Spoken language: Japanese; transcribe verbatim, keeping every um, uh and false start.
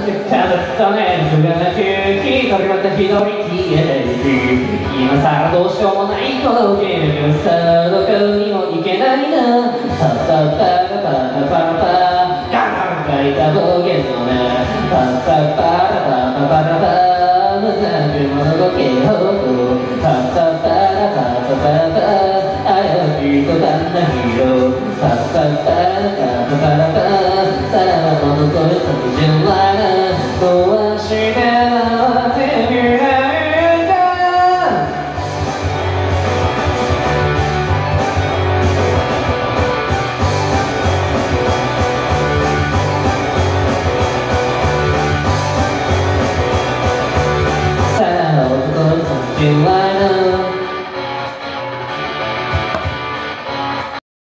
とね無がなく一人また一人消えていく今さらどうしようもないこのゲームさどこにも行けないなパパパラパラパラパガンガン書いた暴言のなパパパラパパパラパ無残くも動けほどパパパラパパパパあやきとだんなヒーローパパパ